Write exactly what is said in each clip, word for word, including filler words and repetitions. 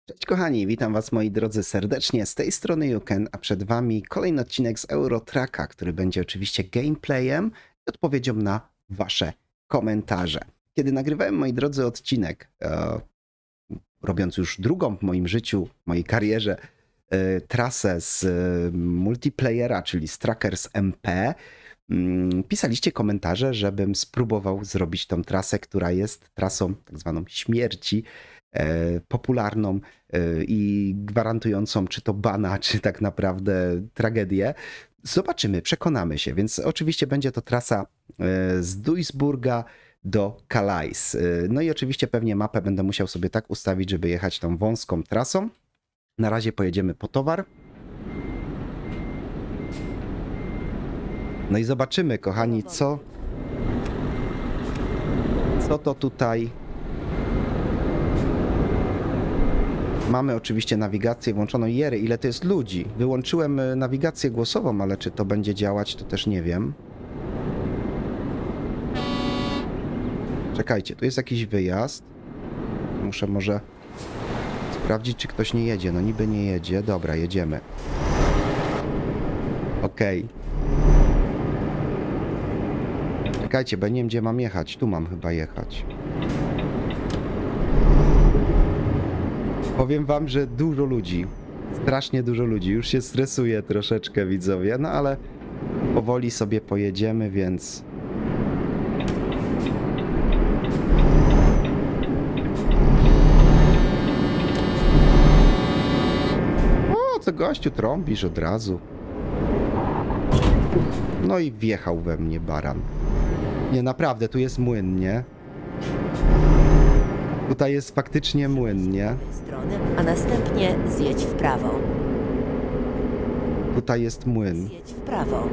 Cześć kochani, witam was moi drodzy serdecznie, z tej strony Juken, a przed wami kolejny odcinek z Eurotracka, który będzie oczywiście gameplayem i odpowiedzią na wasze komentarze. Kiedy nagrywałem, moi drodzy, odcinek, e, robiąc już drugą w moim życiu, w mojej karierze, e, trasę z e, multiplayera, czyli z Trackers M P, mm, pisaliście komentarze, żebym spróbował zrobić tą trasę, która jest trasą tak zwaną śmierci, e, popularną e, i gwarantującą czy to bana, czy tak naprawdę tragedię. Zobaczymy, przekonamy się, więc oczywiście będzie to trasa e, z Duisburga do Calais. E, no i oczywiście pewnie mapę będę musiał sobie tak ustawić, żeby jechać tą wąską trasą. Na razie pojedziemy po towar. No i zobaczymy, kochani, co, co to tutaj mamy. Oczywiście nawigację włączoną. Jery, ile to jest ludzi. Wyłączyłem nawigację głosową, ale czy to będzie działać, to też nie wiem. Czekajcie, tu jest jakiś wyjazd. Muszę może sprawdzić, czy ktoś nie jedzie. No niby nie jedzie. Dobra, jedziemy. Okej. Okay. Czekajcie, bo ja nie wiem, gdzie mam jechać. Tu mam chyba jechać. Powiem wam, że dużo ludzi. Strasznie dużo ludzi. Już się stresuje troszeczkę, widzowie. No ale powoli sobie pojedziemy, więc... O, co gościu, trąbisz od razu. No i wjechał we mnie baran. Nie, naprawdę, tu jest młyn, nie? Tutaj jest faktycznie młyn, nie? A następnie zjedź w prawo. Tutaj jest młyn. Zjedź w prawo.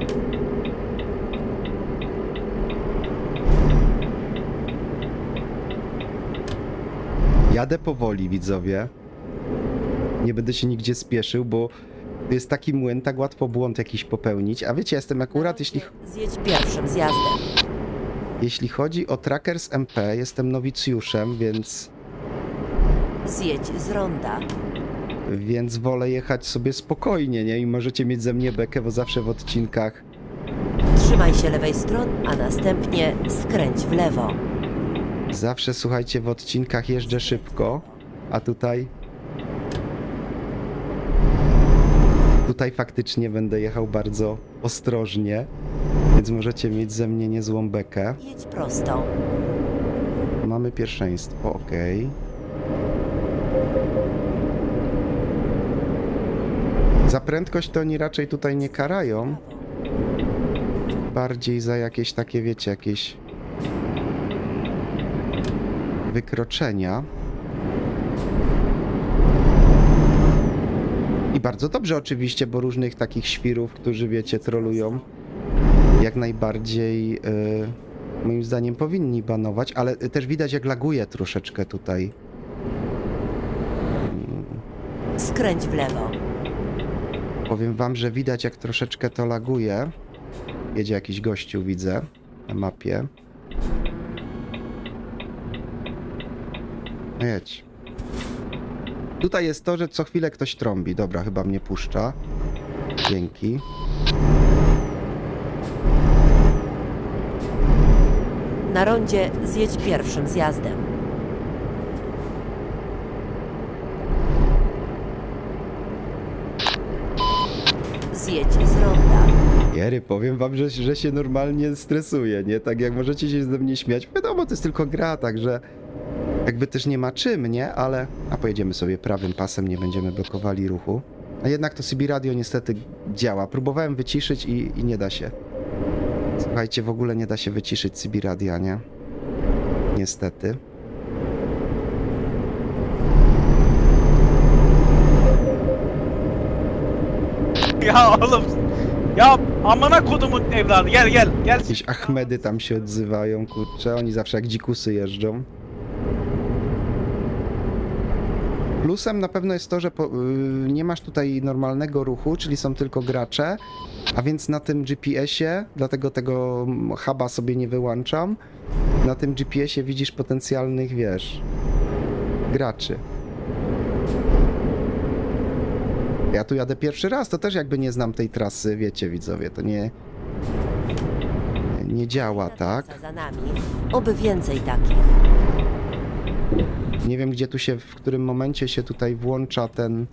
Jadę powoli, widzowie. Nie będę się nigdzie spieszył, bo to jest taki młyn, tak łatwo błąd jakiś popełnić. A wiecie, jestem akurat, jeśli... Zjedź pierwszym zjazdem. Jeśli chodzi o Trackers M P, jestem nowicjuszem, więc... Zjedź z ronda. Więc wolę jechać sobie spokojnie, nie? I możecie mieć ze mnie bekę, bo zawsze w odcinkach... Trzymaj się lewej strony, a następnie skręć w lewo. Zawsze, słuchajcie, w odcinkach jeżdżę szybko, a tutaj... Tutaj faktycznie będę jechał bardzo ostrożnie, więc możecie mieć ze mnie niezłą bekę. Jedź prosto. Mamy pierwszeństwo, ok. Za prędkość to oni raczej tutaj nie karają. Bardziej za jakieś takie, wiecie, jakieś wykroczenia. I bardzo dobrze oczywiście, bo różnych takich świrów, którzy, wiecie, trolują, jak najbardziej yy, moim zdaniem powinni banować, ale też widać, jak laguje troszeczkę tutaj. Skręć w lewo. Powiem wam, że widać, jak troszeczkę to laguje. Jedzie jakiś gościu, widzę, na mapie. No jedź. Tutaj jest to, że co chwilę ktoś trąbi. Dobra, chyba mnie puszcza. Dzięki. Na rondzie zjedź pierwszym zjazdem. Zjedź z ronda. Jery, powiem wam, że, że się normalnie stresuję, nie? Tak jak możecie się ze mnie śmiać. Wiadomo, to jest tylko gra, także jakby też nie ma czym, nie? Ale... A pojedziemy sobie prawym pasem, nie będziemy blokowali ruchu. A jednak to C B radio niestety działa. Próbowałem wyciszyć i, i nie da się. Słuchajcie, w ogóle nie da się wyciszyć C B radia, nie? Niestety. Ya oğlum. Ya amına kodumun evladı gel gel gel. Jakieś Achmedy tam się odzywają, kurczę. Oni zawsze jak dzikusy jeżdżą. Plusem na pewno jest to, że po, yy, nie masz tutaj normalnego ruchu, czyli są tylko gracze, a więc na tym G P S-ie, dlatego tego huba sobie nie wyłączam, na tym G P S-ie widzisz potencjalnych, wiesz, graczy. Ja tu jadę pierwszy raz, to też jakby nie znam tej trasy, wiecie widzowie, to nie... Nie działa, tak? Za nami. Oby więcej takich. Nie wiem, gdzie tu się, w którym momencie się tutaj włącza ten...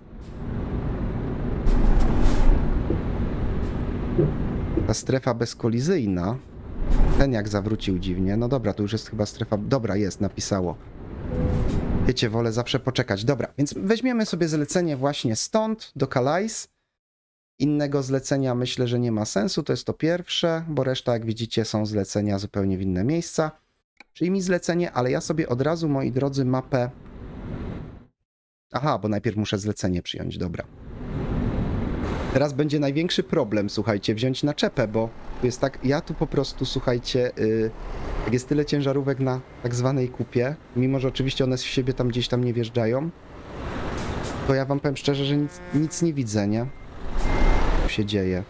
Ta strefa bezkolizyjna. Ten jak zawrócił dziwnie. No dobra, tu już jest chyba strefa... Dobra, jest, napisało. Wiecie, wolę zawsze poczekać. Dobra, więc weźmiemy sobie zlecenie właśnie stąd, do Calais. Innego zlecenia myślę, że nie ma sensu. To jest to pierwsze, bo reszta, jak widzicie, są zlecenia zupełnie w inne miejsca. Przyjmij zlecenie, ale ja sobie od razu, moi drodzy, mapę... Aha, bo najpierw muszę zlecenie przyjąć, dobra. Teraz będzie największy problem, słuchajcie, wziąć naczepę, bo tu jest tak, ja tu po prostu, słuchajcie, yy, jak jest tyle ciężarówek na tak zwanej kupie, mimo że oczywiście one z siebie tam gdzieś tam nie wjeżdżają, to ja wam powiem szczerze, że nic, nic nie widzę, nie? Co się dzieje?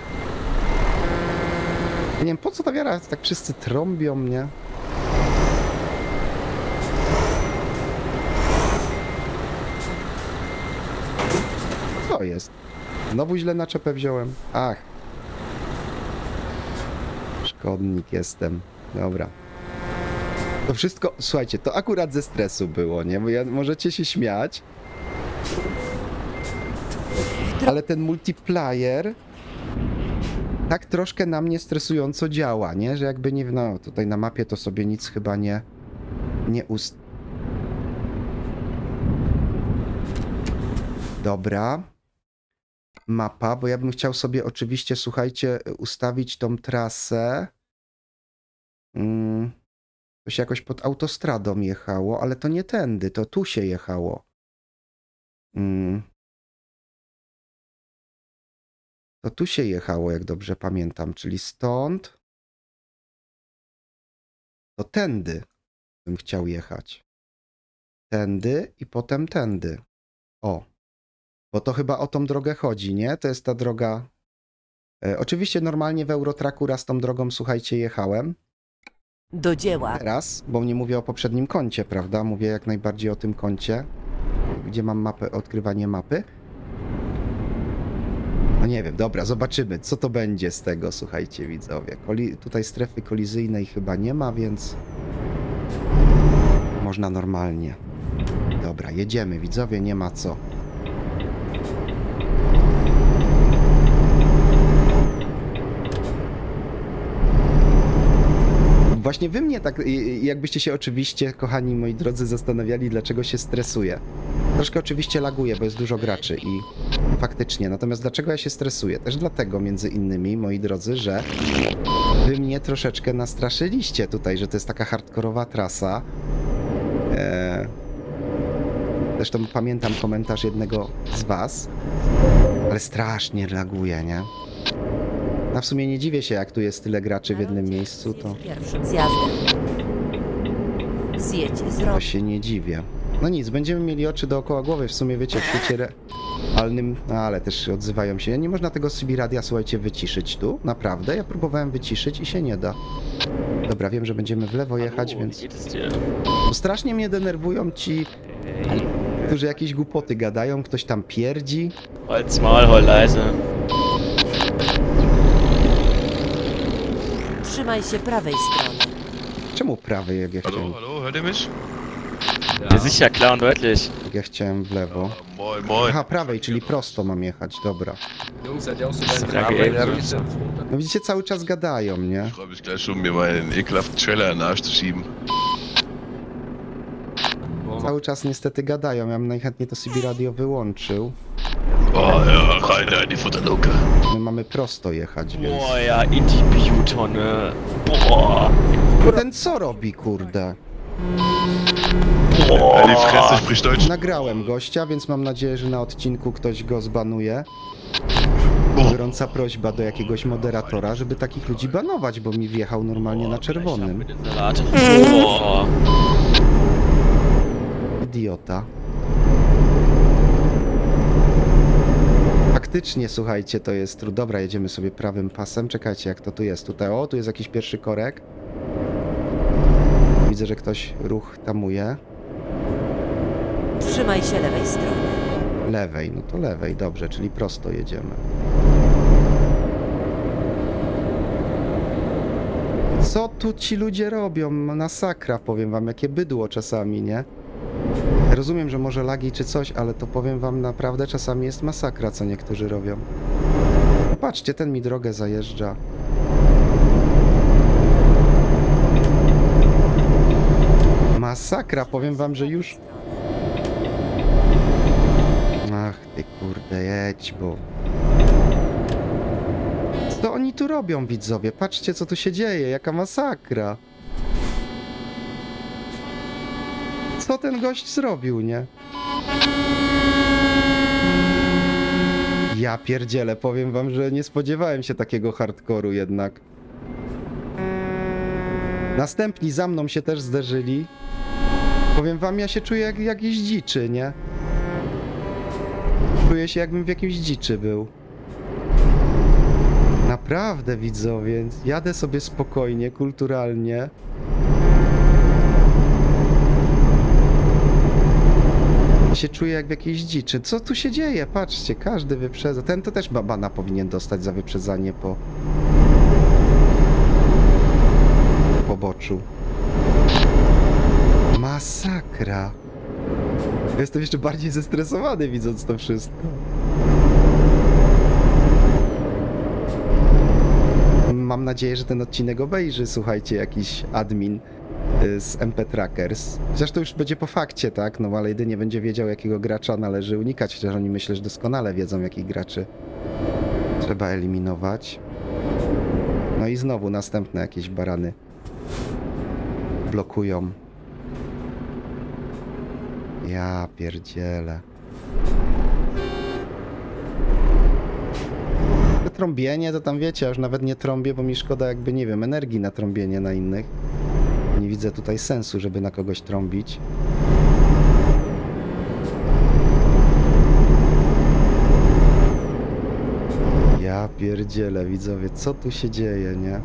Ja nie wiem, po co ta wiara, tak wszyscy trąbią mnie. Co jest? Znowu źle naczepę wziąłem. Ach. Szkodnik jestem. Dobra. To wszystko, słuchajcie, to akurat ze stresu było, nie? Bo ja, możecie się śmiać. Ale ten multiplayer tak troszkę na mnie stresująco działa, nie? Że jakby nie, no tutaj na mapie to sobie nic chyba nie, nie ust... Dobra. Mapa, bo ja bym chciał sobie oczywiście, słuchajcie, ustawić tą trasę. Hmm. To się jakoś pod autostradą jechało, ale to nie tędy, to tu się jechało. Hmm. To tu się jechało, jak dobrze pamiętam, czyli stąd. To tędy bym chciał jechać. Tędy i potem tędy. O. Bo to chyba o tą drogę chodzi, nie? To jest ta droga... E, oczywiście normalnie w Eurotracku raz tą drogą, słuchajcie, jechałem. Do dzieła. Teraz, bo nie mówię o poprzednim koncie, prawda? Mówię jak najbardziej o tym koncie, gdzie mam mapę, odkrywanie mapy. No nie wiem, dobra, zobaczymy, co to będzie z tego, słuchajcie, widzowie. Koli... Tutaj strefy kolizyjnej chyba nie ma, więc... Można normalnie. Dobra, jedziemy, widzowie, nie ma co. Właśnie wy mnie tak, jakbyście się oczywiście, kochani moi drodzy, zastanawiali, dlaczego się stresuję. Troszkę oczywiście laguję, bo jest dużo graczy i faktycznie. Natomiast dlaczego ja się stresuję? Też dlatego, między innymi, moi drodzy, że wy mnie troszeczkę nastraszyliście tutaj, że to jest taka hardkorowa trasa. Eee... Zresztą pamiętam komentarz jednego z was, ale strasznie laguję, nie? No w sumie nie dziwię się, jak tu jest tyle graczy w jednym miejscu, to... Pierwszym zjazdem. Zjedź z To się nie dziwię. No nic, będziemy mieli oczy dookoła głowy, w sumie wiecie, w świecie realnym, no ale też odzywają się. Nie można tego C B radia, słuchajcie, wyciszyć tu, naprawdę. Ja próbowałem wyciszyć i się nie da. Dobra, wiem, że będziemy w lewo jechać, więc... Bo strasznie mnie denerwują ci, którzy jakieś głupoty gadają, ktoś tam pierdzi. Halt's Maul, hol leise. Trzymaj się prawej strony. Czemu prawy, jak ja chciałem, Hallo, hallo, hört ihr mich? Ja, sicher, klar und deutlich. jak ja chciałem w lewo? Moin, moin. Aha, prawej, czyli prosto mam jechać, dobra. Jungs, seid ihr auch so Ja, beim geht. Graben? No widzicie, cały czas gadają, nie? Ich freue mich gleich schon, mir meinen ekelhaften Trailer in den Arsch zu schieben. Cały czas niestety gadają, ja bym najchętniej to C B radio wyłączył. Oh ja, rein da in die Futterluke. My mamy prosto jechać, więc... Boah, ja, in die Biotonne. Boah. Ten co robi, kurde? Ja, die Fresse spricht Deutsch. Nagrałem gościa, więc mam nadzieję, że na odcinku ktoś go zbanuje. Gorąca prośba do jakiegoś moderatora, żeby takich ludzi banować, bo mi wjechał normalnie na czerwonym. Mit den Salat. Boah. Idiota. Faktycznie, słuchajcie, to jest trudno. Dobra, jedziemy sobie prawym pasem. Czekajcie, jak to tu jest. Tutaj, o, tu jest jakiś pierwszy korek. Widzę, że ktoś ruch tamuje. Trzymaj się lewej strony. Lewej, no to lewej, dobrze, czyli prosto jedziemy. Co tu ci ludzie robią? Masakra, powiem wam, jakie bydło czasami, nie? Rozumiem, że może lagi czy coś, ale to powiem wam naprawdę czasami jest masakra, co niektórzy robią. Patrzcie, ten mi drogę zajeżdża. Masakra, powiem wam, że już... Ach ty kurde, jedź, bo... Co oni tu robią, widzowie? Patrzcie, co tu się dzieje, jaka masakra. Co ten gość zrobił, nie? Ja pierdzielę, powiem wam, że nie spodziewałem się takiego hardkoru jednak. Następni za mną się też zderzyli. Powiem wam, ja się czuję jak jakiś dziczy, nie? Czuję się, jakbym w jakimś dziczy był. Naprawdę, widzowie, jadę sobie spokojnie, kulturalnie. Się czuję jak w jakiejś dziczy. Co tu się dzieje? Patrzcie, każdy wyprzedza. Ten to też bana powinien dostać za wyprzedzanie po poboczu. Masakra. Jestem jeszcze bardziej zestresowany, widząc to wszystko. Mam nadzieję, że ten odcinek obejrzy, słuchajcie, jakiś admin z M P Trackers. Chociaż to już będzie po fakcie, tak? No ale jedynie będzie wiedział, jakiego gracza należy unikać, chociaż oni myślę, że doskonale wiedzą, jakich graczy trzeba eliminować. No i znowu następne jakieś barany blokują. Ja pierdzielę. Trąbienie to tam wiecie, ja już nawet nie trąbię, bo mi szkoda jakby, nie wiem, energii na trąbienie na innych. Nie widzę tutaj sensu, żeby na kogoś trąbić. Ja pierdzielę, widzowie, co tu się dzieje, nie?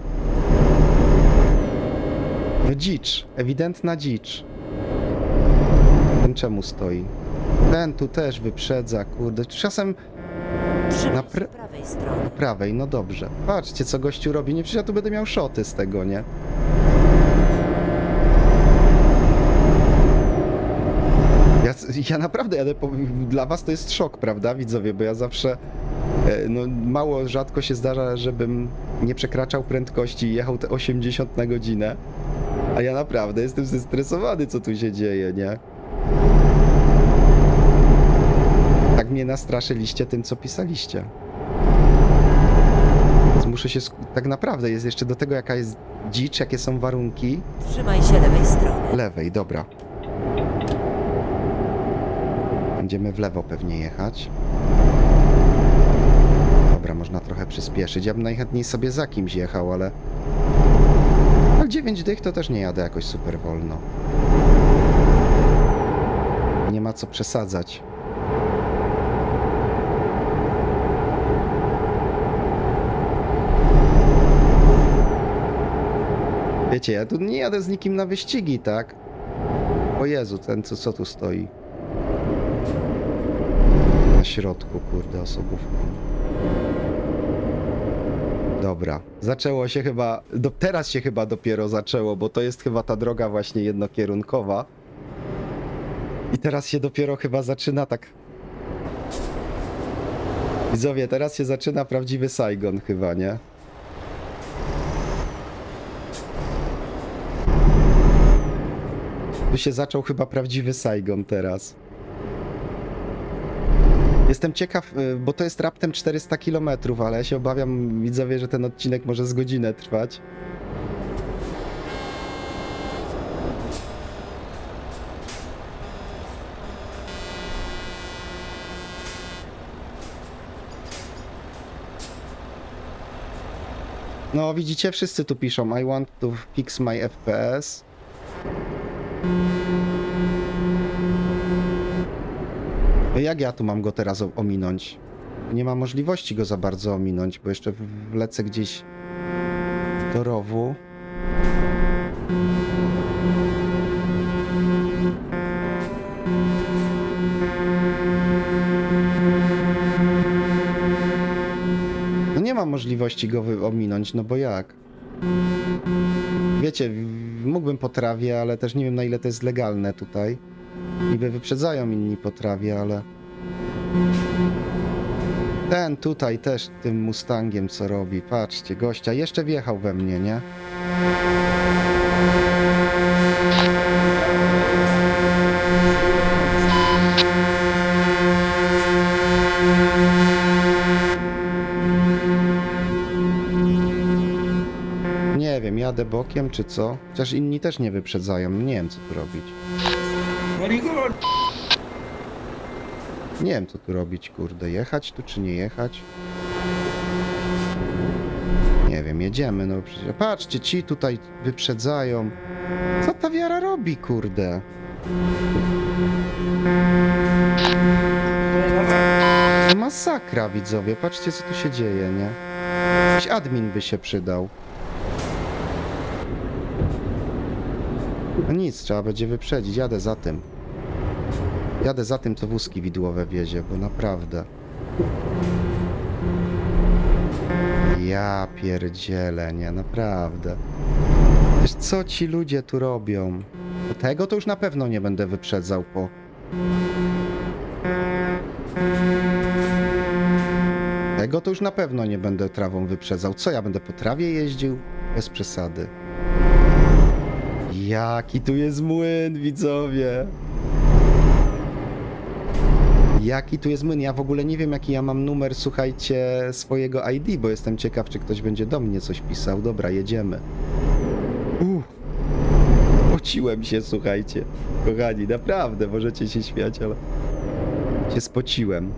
No dzicz, ewidentna dzicz. Ten czemu stoi? Ten tu też wyprzedza, kurde. Czasem na pra prawej strony. prawej, no dobrze. Patrzcie, co gościu robi. Nie, przecież ja tu będę miał szoty z tego, nie? Ja, ja naprawdę jadę po, dla was to jest szok, prawda, widzowie? Bo ja zawsze, no mało, rzadko się zdarza, żebym nie przekraczał prędkości i jechał te osiemdziesiąt na godzinę. A ja naprawdę jestem zestresowany, co tu się dzieje, nie? Tak mnie nastraszyliście tym, co pisaliście. Więc muszę się... Tak naprawdę jest jeszcze do tego, jaka jest dzicz, jakie są warunki. Trzymaj się lewej strony. Lewej, dobra. Będziemy w lewo pewnie jechać. Dobra, można trochę przyspieszyć. Ja bym najchętniej sobie za kimś jechał, ale... Ale dziewięć dych to też nie jadę jakoś super wolno. Nie ma co przesadzać. Wiecie, ja tu nie jadę z nikim na wyścigi, tak? O Jezu, ten co, co tu stoi? Na środku, kurde, osobówką. Dobra, zaczęło się chyba, do, teraz się chyba dopiero zaczęło, bo to jest chyba ta droga właśnie jednokierunkowa. I teraz się dopiero chyba zaczyna tak... Widzowie, teraz się zaczyna prawdziwy Saigon chyba, nie? Tu się zaczął chyba prawdziwy Saigon teraz. Jestem ciekaw, bo to jest raptem czterysta kilometrów, ale ja się obawiam, widzowie, że ten odcinek może z godzinę trwać. No widzicie, wszyscy tu piszą I want to fix my F P S. Jak ja tu mam go teraz ominąć? Nie ma możliwości go za bardzo ominąć, bo jeszcze wlecę gdzieś do rowu. możliwości go wy- ominąć, no bo jak? Wiecie, w- mógłbym po trawie, ale też nie wiem na ile to jest legalne tutaj. Niby wyprzedzają inni po trawie, ale... Ten tutaj też tym Mustangiem co robi, patrzcie, gościa, jeszcze wjechał we mnie, nie? Nie wiem, jadę bokiem czy co? Chociaż inni też nie wyprzedzają, nie wiem co tu robić. Nie wiem co tu robić, kurde, jechać tu czy nie jechać? Nie wiem, jedziemy, no przecież... Patrzcie, ci tutaj wyprzedzają. Co ta wiara robi, kurde? Masakra, widzowie, patrzcie co tu się dzieje, nie? Jakiś admin by się przydał. No nic, trzeba będzie wyprzedzić, jadę za tym. Jadę za tym, co wózki widłowe wiezie, bo naprawdę... Ja pierdzielę, nie, naprawdę. Wiesz, co ci ludzie tu robią? Tego to już na pewno nie będę wyprzedzał po... Tego to już na pewno nie będę trawą wyprzedzał. Co, ja będę po trawie jeździł? Bez przesady. Jaki tu jest młyn, widzowie! Jaki tu jest młyn? Ja w ogóle nie wiem, jaki ja mam numer, słuchajcie, swojego I D, bo jestem ciekaw, czy ktoś będzie do mnie coś pisał. Dobra, jedziemy. Uff. Pociłem się, słuchajcie. Kochani, naprawdę, możecie się śmiać, ale... się spociłem.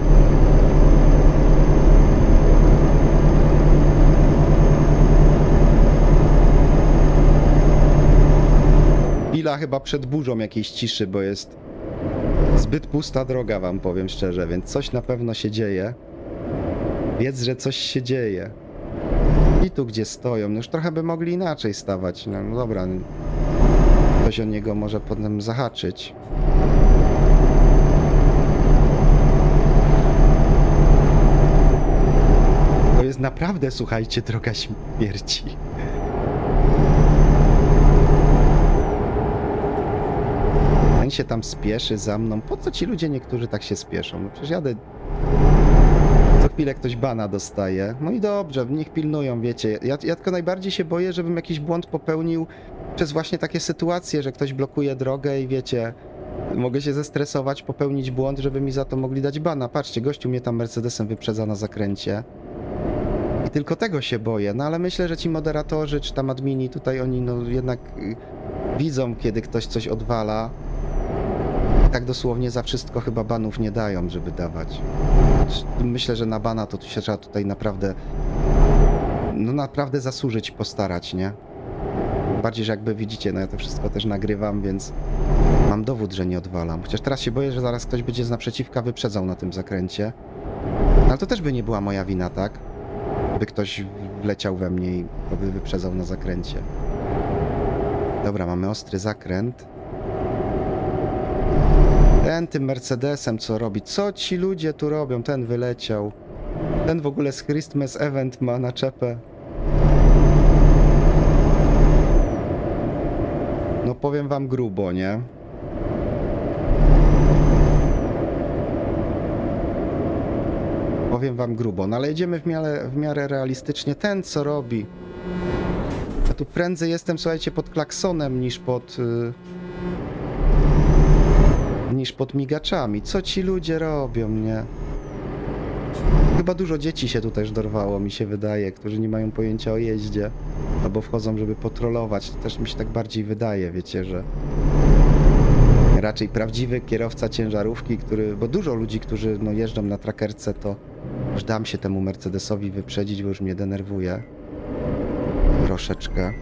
Chwila chyba przed burzą jakiejś ciszy, bo jest zbyt pusta droga, wam powiem szczerze, więc coś na pewno się dzieje. Wiedz, że coś się dzieje. I tu, gdzie stoją, no już trochę by mogli inaczej stawać. No, no dobra, ktoś o niego może potem zahaczyć. To jest naprawdę, słuchajcie, droga śmierci. Ten się tam spieszy za mną. Po co ci ludzie niektórzy tak się spieszą? No przecież jadę... Co chwilę ktoś bana dostaje. No i dobrze, niech pilnują, wiecie. Ja, ja tylko najbardziej się boję, żebym jakiś błąd popełnił przez właśnie takie sytuacje, że ktoś blokuje drogę i wiecie... Mogę się zestresować, popełnić błąd, żeby mi za to mogli dać bana. Patrzcie, gościu mnie tam Mercedesem wyprzedza na zakręcie. I tylko tego się boję. No ale myślę, że ci moderatorzy, czy tam admini tutaj oni no jednak y, widzą, kiedy ktoś coś odwala. Tak dosłownie za wszystko chyba banów nie dają, żeby dawać. Myślę, że na bana to tu się trzeba tutaj naprawdę... No naprawdę zasłużyć, postarać, nie? Bardziej, że jakby widzicie, no ja to wszystko też nagrywam, więc... Mam dowód, że nie odwalam. Chociaż teraz się boję, że zaraz ktoś będzie z naprzeciwka wyprzedzał na tym zakręcie. Ale to też by nie była moja wina, tak? By ktoś wleciał we mnie i by wyprzedzał na zakręcie. Dobra, mamy ostry zakręt. Ten tym Mercedesem co robi? Co ci ludzie tu robią? Ten wyleciał. Ten w ogóle z Christmas Event ma naczepę. No powiem wam grubo, nie? Powiem wam grubo, no ale jedziemy w miarę, w miarę realistycznie. Ten co robi? Ja tu prędzej jestem, słuchajcie, pod klaksonem niż pod... Yy, niż pod migaczami. Co ci ludzie robią, nie? Chyba dużo dzieci się tu też dorwało, mi się wydaje, którzy nie mają pojęcia o jeździe. Albo wchodzą, żeby potrolować. To też mi się tak bardziej wydaje, wiecie, że... Raczej prawdziwy kierowca ciężarówki, który... Bo dużo ludzi, którzy no, jeżdżą na trackerce, to już dam się temu Mercedesowi wyprzedzić, bo już mnie denerwuje. Troszeczkę.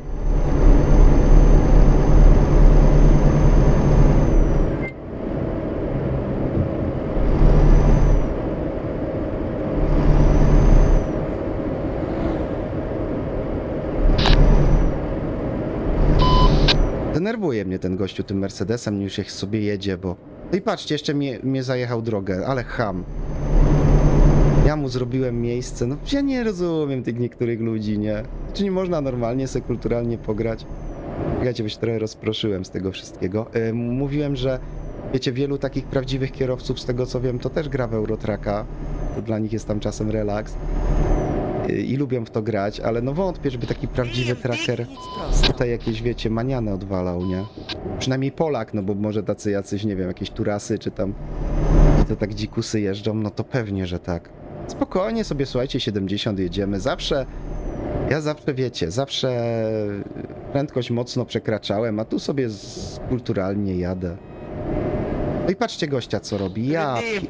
Denerwuje mnie ten gościu tym Mercedesem, już jak sobie jedzie, bo... No i patrzcie, jeszcze mnie, mnie zajechał drogę, ale cham. Ja mu zrobiłem miejsce. No ja nie rozumiem tych niektórych ludzi, nie? Czy nie można normalnie sobie kulturalnie pograć? Wiecie, bo się trochę rozproszyłem z tego wszystkiego. Yy, mówiłem, że wiecie, wielu takich prawdziwych kierowców, z tego co wiem, to też gra w Eurotracka. To dla nich jest tam czasem relaks. Yy, I lubią w to grać, ale no wątpię, żeby taki prawdziwy tracker Jedź prosto. tutaj jakieś, wiecie, maniane odwalał, nie? Przynajmniej Polak, no bo może tacy jacyś, nie wiem, jakieś turasy, czy tam to tak dzikusy jeżdżą, no to pewnie, że tak. Spokojnie sobie, słuchajcie, siedemdziesiąt jedziemy. Zawsze, ja zawsze, wiecie, zawsze prędkość mocno przekraczałem, a tu sobie z, kulturalnie jadę. No i patrzcie gościa, co robi. Ja... pi-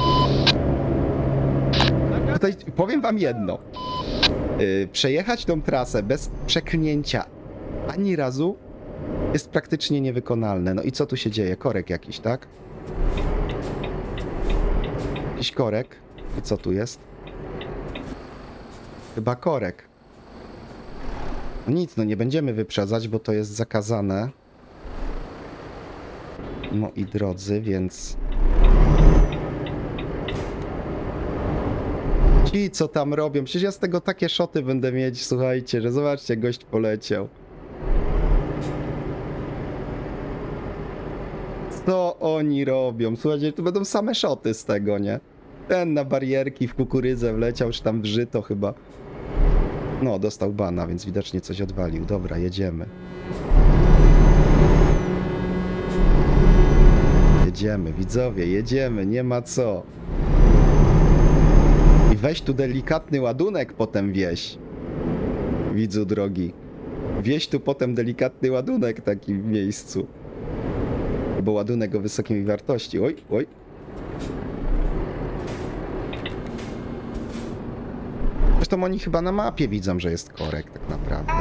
Tutaj powiem wam jedno. Yy, przejechać tą trasę bez przeklnięcia ani razu jest praktycznie niewykonalne. No i co tu się dzieje? Korek jakiś, tak? Jakiś korek. I co tu jest? Chyba korek. No nic, no nie będziemy wyprzedzać, bo to jest zakazane. Moi drodzy, więc... Ci, co tam robią, przecież ja z tego takie szoty będę mieć, słuchajcie, że zobaczcie, gość poleciał. Co oni robią? Słuchajcie, tu będą same szoty z tego, nie? Ten na barierki w kukurydzę wleciał, czy tam w żyto chyba. No, dostał bana, więc widocznie coś odwalił. Dobra, jedziemy. Jedziemy, widzowie, jedziemy, nie ma co. I weź tu delikatny ładunek potem wieś. Widzu drogi. Wieś tu potem delikatny ładunek taki w miejscu. Bo ładunek o wysokiej wartości. Oj, oj. Zresztą oni chyba na mapie widzą, że jest korek tak naprawdę.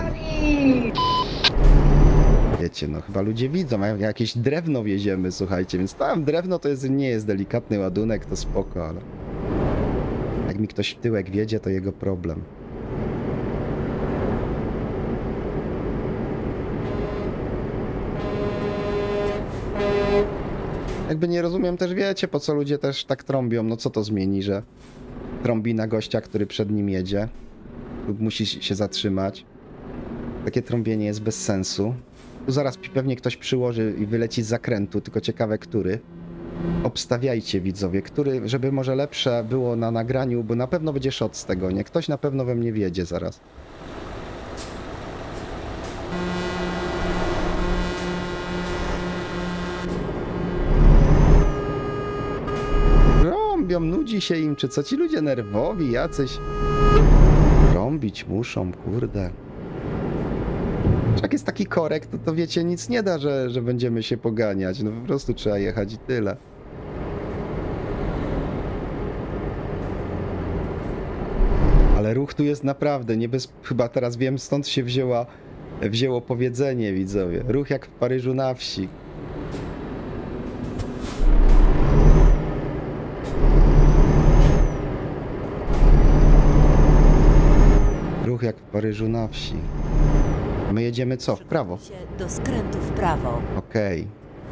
Wiecie, no chyba ludzie widzą, a jakieś drewno wieziemy, słuchajcie, więc tam drewno to jest, nie jest delikatny ładunek, to spoko, ale... Jak mi ktoś w tyłek wiedzie, to jego problem. Jakby nie rozumiem też, wiecie, po co ludzie też tak trąbią, no co to zmieni, że trąbi na gościa, który przed nim jedzie lub musi się zatrzymać. Takie trąbienie jest bez sensu. Tu zaraz pewnie ktoś przyłoży i wyleci z zakrętu, tylko ciekawe który. Obstawiajcie, widzowie, który, żeby może lepsze było na nagraniu, bo na pewno będzie shot z tego, nie? Ktoś na pewno we mnie wiedzie zaraz. Rąbią, nudzi się im, czy co? Ci ludzie nerwowi, jacyś... Rąbić muszą, kurde. Jak jest taki korek, to, to wiecie, nic nie da, że, że będziemy się poganiać. No po prostu trzeba jechać i tyle. Ale ruch tu jest naprawdę nie bez... Chyba teraz wiem, stąd się wzięła, wzięło powiedzenie, widzowie. Ruch jak w Paryżu na wsi. Ruch jak w Paryżu na wsi. My jedziemy co? W prawo? Do skrętu w prawo. Okej.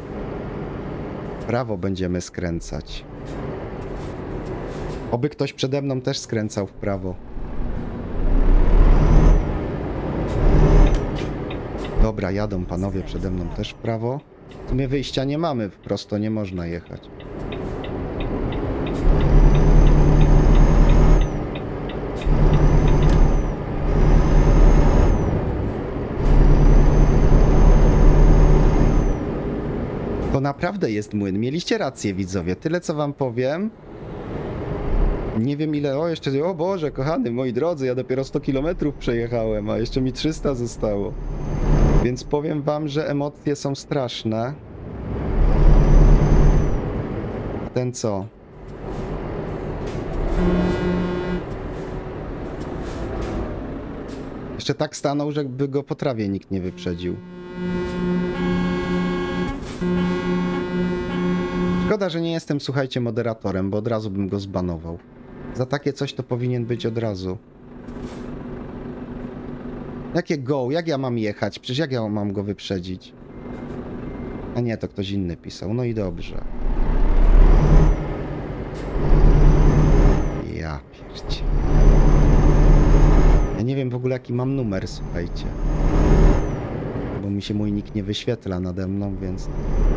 W prawo będziemy skręcać. Oby ktoś przede mną też skręcał w prawo. Dobra, jadą panowie przede mną też w prawo. W sumie wyjścia nie mamy, prosto nie można jechać. To naprawdę jest młyn. Mieliście rację, widzowie. Tyle, co wam powiem. Nie wiem ile... O, jeszcze... O Boże, kochany, moi drodzy, ja dopiero sto kilometrów przejechałem, a jeszcze mi trzysta zostało. Więc powiem wam, że emocje są straszne. Ten co? Jeszcze tak stanął, żeby go po trawie nikt nie wyprzedził. Szkoda, że nie jestem, słuchajcie, moderatorem, bo od razu bym go zbanował. Za takie coś to powinien być od razu. Jakie go? Jak ja mam jechać? Przecież jak ja mam go wyprzedzić? A nie, to ktoś inny pisał. No i dobrze. Ja jaki mam numer, słuchajcie. Bo mi się mój nick nie wyświetla nade mną, więc...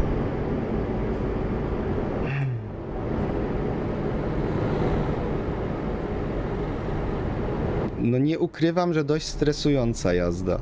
No nie ukrywam, że dość stresująca jazda.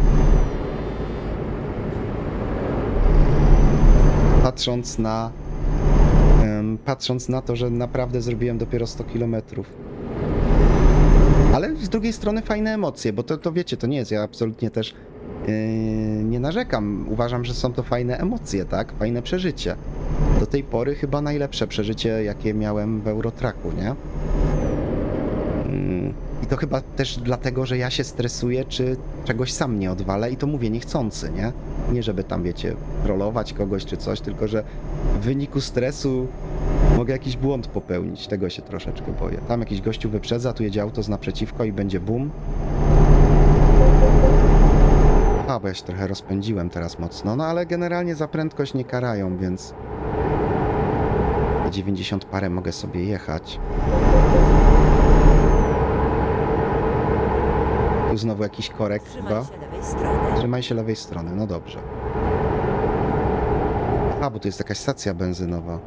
Patrząc na... Um, patrząc na to, że naprawdę zrobiłem dopiero sto kilometrów. Ale z drugiej strony fajne emocje, bo to, to wiecie, to nie jest, ja absolutnie też yy, nie narzekam. Uważam, że są to fajne emocje, tak? Fajne przeżycie. Do tej pory chyba najlepsze przeżycie, jakie miałem w Eurotracku, nie? Yy, I to chyba też dlatego, że ja się stresuję, czy czegoś sam nie odwalę i to mówię niechcący, nie? Nie żeby tam, wiecie, trollować kogoś czy coś, tylko że w wyniku stresu mogę jakiś błąd popełnić, tego się troszeczkę boję. Tam jakiś gościu wyprzedza, tu jedzie auto z naprzeciwko i będzie boom. A, bo ja się trochę rozpędziłem teraz mocno, no ale generalnie za prędkość nie karają, więc... dziewięćdziesiąt parę mogę sobie jechać. Tu znowu jakiś korek chyba. Trzymaj się lewej strony. Trzymaj się lewej strony, no dobrze. A, bo tu jest jakaś stacja benzynowa.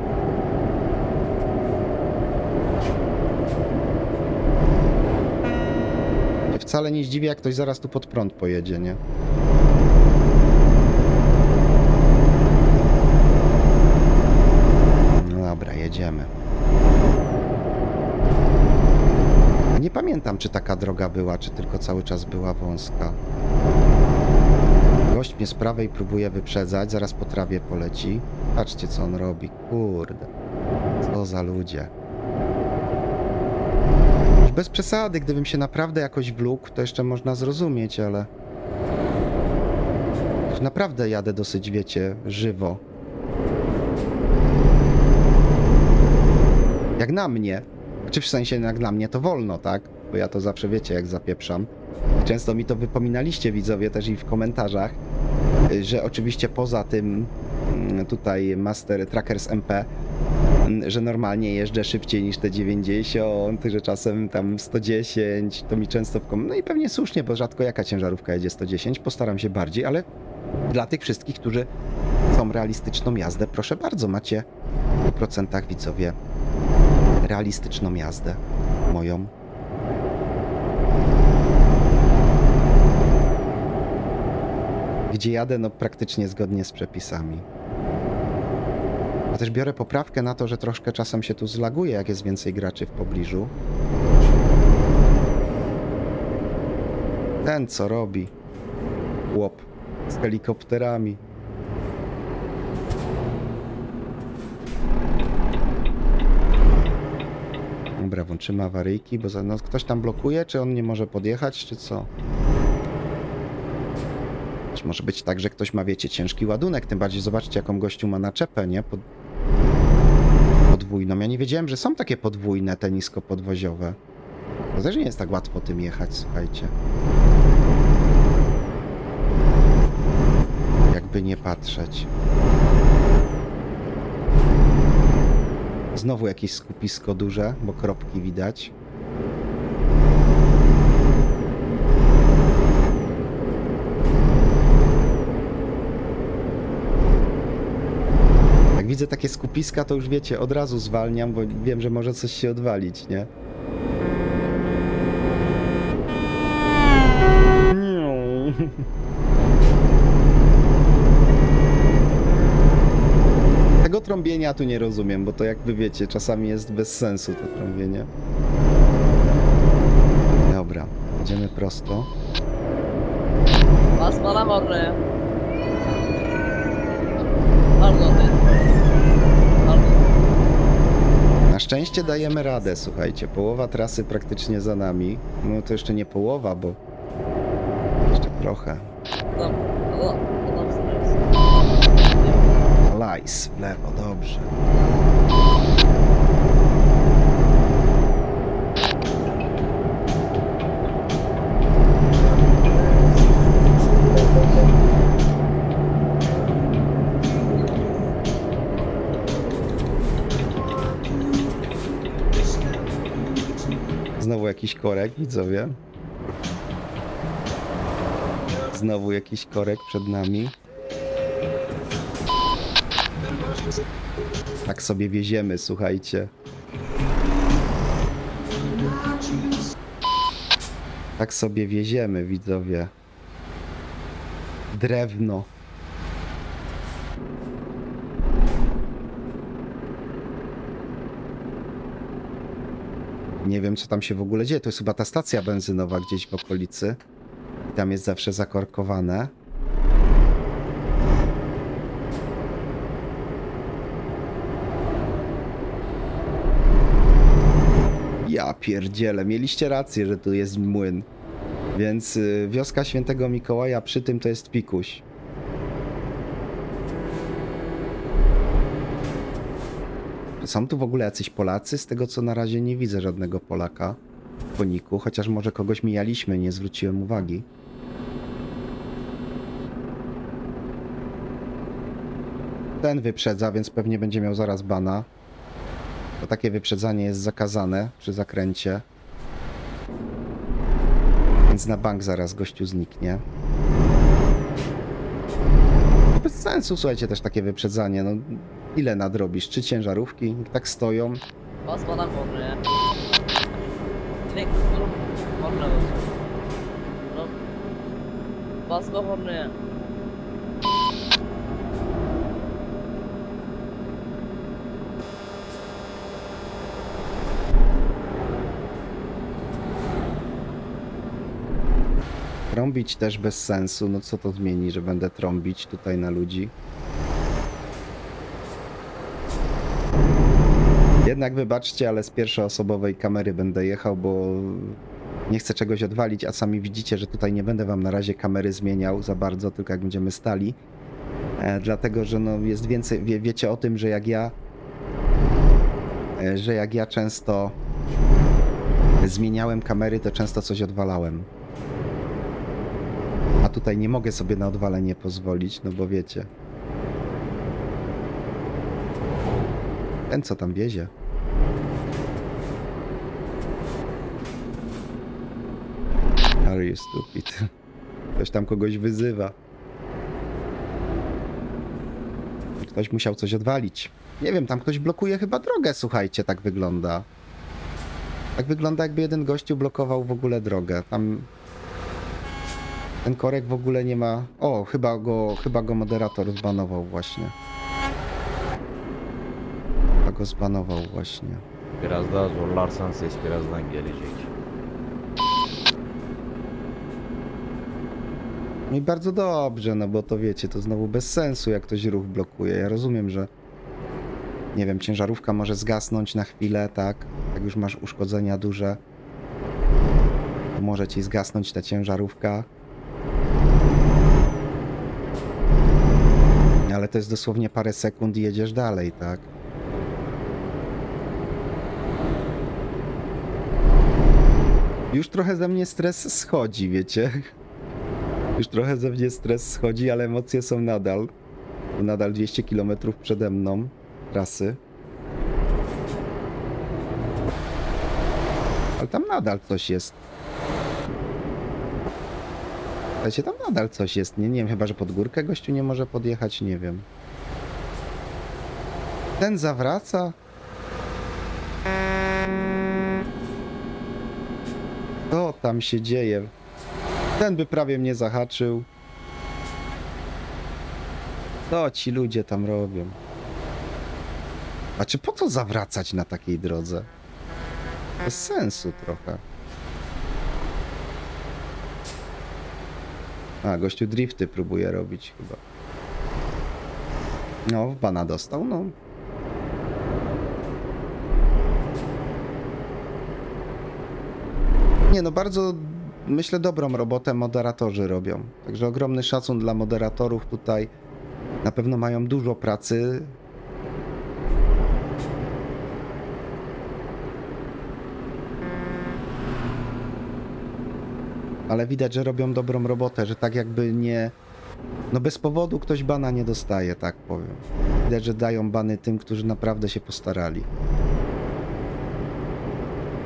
Wcale nie zdziwię, jak ktoś zaraz tu pod prąd pojedzie, nie? No dobra, jedziemy. Nie pamiętam, czy taka droga była, czy tylko cały czas była wąska. Gość mnie z prawej próbuje wyprzedzać, zaraz po trawie poleci. Patrzcie, co on robi. Kurde. Co za ludzie. Już bez przesady, gdybym się naprawdę jakoś wlókł, to jeszcze można zrozumieć, ale... Już naprawdę jadę dosyć, wiecie, żywo. Jak na mnie. Czy w sensie jak dla mnie to wolno, tak? Bo ja to zawsze wiecie, jak zapieprzam. Często mi to wypominaliście, widzowie, też i w komentarzach, że oczywiście poza tym tutaj Master Trackers M P, że normalnie jeżdżę szybciej niż te dziewięćdziesiąt, że czasem tam sto dziesięć, to mi często w kom... No i pewnie słusznie, bo rzadko jaka ciężarówka jedzie sto dziesięć, postaram się bardziej, ale dla tych wszystkich, którzy chcą realistyczną jazdę, proszę bardzo, macie w stu procentach, widzowie, realistyczną jazdę moją. Gdzie jadę, no praktycznie zgodnie z przepisami. Ja też biorę poprawkę na to, że troszkę czasem się tu zlaguje, jak jest więcej graczy w pobliżu. Ten co robi? Chłop z helikopterami. Dobra, włączymy awaryjki, bo za, no, ktoś tam blokuje, czy on nie może podjechać, czy co? Też może być tak, że ktoś ma, wiecie, ciężki ładunek, tym bardziej zobaczcie, jaką gościu ma naczepę, nie? Pod... Podwójną. Ja nie wiedziałem, że są takie podwójne, te niskopodwoziowe. To też nie jest tak łatwo tym jechać, słuchajcie. Jakby nie patrzeć. Znowu jakieś skupisko duże, bo kropki widać. Jak widzę takie skupiska, to już wiecie, od razu zwalniam, bo wiem, że może coś się odwalić, nie? Tego trąbienia tu nie rozumiem, bo to jakby wiecie, czasami jest bez sensu to trąbienie. Dobra, idziemy prosto. Vas para morre. Bardzo ty. Bardzo. Na szczęście dajemy radę, słuchajcie. Połowa trasy praktycznie za nami. No to jeszcze nie połowa, bo jeszcze trochę. No, no, no dobrze jest. Lajs w lewo, dobrze. Znowu jakiś korek, widzowie. Znowu jakiś korek przed nami. Tak sobie wieziemy, słuchajcie. Tak sobie wieziemy, widzowie. Drewno. Nie wiem, co tam się w ogóle dzieje. To jest chyba ta stacja benzynowa gdzieś w okolicy. I tam jest zawsze zakorkowane. Ja pierdzielę. Mieliście rację, że tu jest młyn. Więc y, wioska Świętego Mikołaja przy tym to jest pikuś. Są tu w ogóle jacyś Polacy? Z tego co na razie nie widzę żadnego Polaka w koniku, chociaż może kogoś mijaliśmy, nie zwróciłem uwagi. Ten wyprzedza, więc pewnie będzie miał zaraz bana. To takie wyprzedzanie jest zakazane przy zakręcie. Więc na bank zaraz gościu zniknie. Bez sensu, słuchajcie, też takie wyprzedzanie. No, ile nadrobisz? Trzy ciężarówki? Tak stoją. Basma na kornaya. Direkt durup kornaya basıyor. Durup. Basma kornaya. Trąbić też bez sensu. No co to zmieni, że będę trąbić tutaj na ludzi? Jednak wybaczcie, ale z pierwszoosobowej kamery będę jechał, bo nie chcę czegoś odwalić, a sami widzicie, że tutaj nie będę wam na razie kamery zmieniał za bardzo, tylko jak będziemy stali. E, dlatego, że no jest więcej, wie, wiecie o tym, że jak ja e, że jak ja często zmieniałem kamery, to często coś odwalałem. A tutaj nie mogę sobie na odwalenie pozwolić, no bo wiecie. Ten co tam wiezie? Are you stupid? Ktoś tam kogoś wyzywa. Ktoś musiał coś odwalić. Nie wiem, tam ktoś blokuje chyba drogę, słuchajcie, tak wygląda. Tak wygląda, jakby jeden gościu blokował w ogóle drogę. Tam... Ten korek w ogóle nie ma... O, chyba go, chyba go moderator zbanował właśnie. Chyba go zbanował właśnie. Biraz daha zorlarsan ses birazdan gelecek. No i bardzo dobrze, no bo to wiecie, to znowu bez sensu, jak ktoś ruch blokuje. Ja rozumiem, że nie wiem, ciężarówka może zgasnąć na chwilę, tak? Jak już masz uszkodzenia duże, to może ci zgasnąć ta ciężarówka. Ale to jest dosłownie parę sekund i jedziesz dalej, tak? Już trochę ze mnie stres schodzi, wiecie? Już trochę ze mnie stres schodzi, ale emocje są nadal. Nadal dwieście kilometrów przede mną trasy. Ale tam nadal coś jest. Słuchajcie, tam nadal coś jest. Nie, nie wiem, chyba że pod górkę gościu nie może podjechać, nie wiem. Ten zawraca. Co tam się dzieje? Ten by prawie mnie zahaczył. Co ci ludzie tam robią? A czy po co zawracać na takiej drodze? Bez sensu trochę. A, gościu drifty próbuje robić chyba. No, w bana dostał, no. Nie no, bardzo myślę dobrą robotę moderatorzy robią. Także ogromny szacun dla moderatorów tutaj. Na pewno mają dużo pracy. Ale widać, że robią dobrą robotę, że tak jakby nie... No bez powodu ktoś bana nie dostaje, tak powiem. Widać, że dają bany tym, którzy naprawdę się postarali.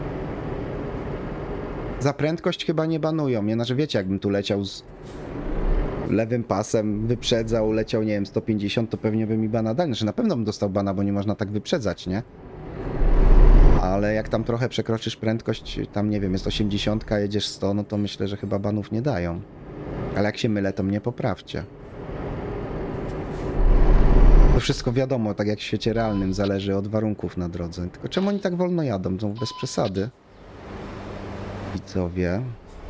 Za prędkość chyba nie banują. Nie, znaczy wiecie, jakbym tu leciał z lewym pasem wyprzedzał, leciał, nie wiem, sto pięćdziesiąt, to pewnie by mi bana dali. Znaczy na pewno bym dostał bana, bo nie można tak wyprzedzać, nie? Ale jak tam trochę przekroczysz prędkość, tam nie wiem, jest osiemdziesiąt, jedziesz sto, no to myślę, że chyba banów nie dają. Ale jak się mylę, to mnie poprawcie. To wszystko wiadomo, tak jak w świecie realnym, zależy od warunków na drodze. Tylko czemu oni tak wolno jadą? To bez przesady. Widzowie.